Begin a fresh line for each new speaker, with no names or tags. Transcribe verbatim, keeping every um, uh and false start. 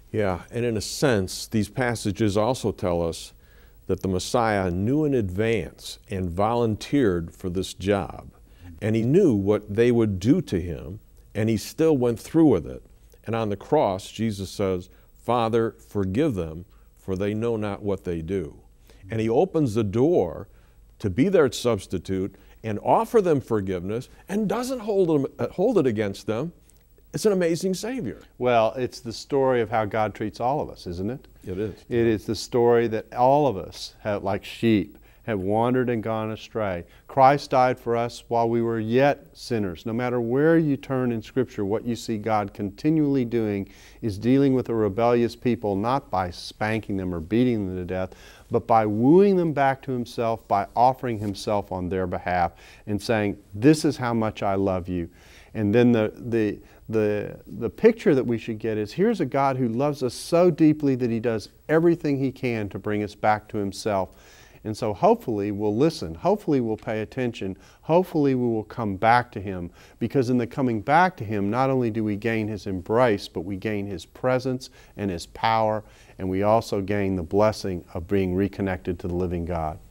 Yeah, and in a sense, these passages also tell us that the Messiah knew in advance and volunteered for this job. And he knew what they would do to him, and he still went through with it. And on the cross, Jesus says, Father, forgive them, for they know not what they do. And he opens the door to be their substitute and offer them forgiveness and doesn't hold, them, hold it against them. It's an amazing Savior.
Well, it's the story of how God treats all of us, isn't it?
It is.
It is the story that all of us, have, like sheep, have wandered and gone astray. Christ died for us while we were yet sinners. No matter where you turn in Scripture, what you see God continually doing is dealing with a rebellious people, not by spanking them or beating them to death, but by wooing them back to Himself, by offering Himself on their behalf and saying, this is how much I love you. And then the, the, the, the picture that we should get is, here's a God who loves us so deeply that He does everything He can to bring us back to Himself. And so hopefully we'll listen, hopefully we'll pay attention, hopefully we will come back to Him, because in the coming back to Him, not only do we gain His embrace, but we gain His presence and His power, and we also gain the blessing of being reconnected to the living God.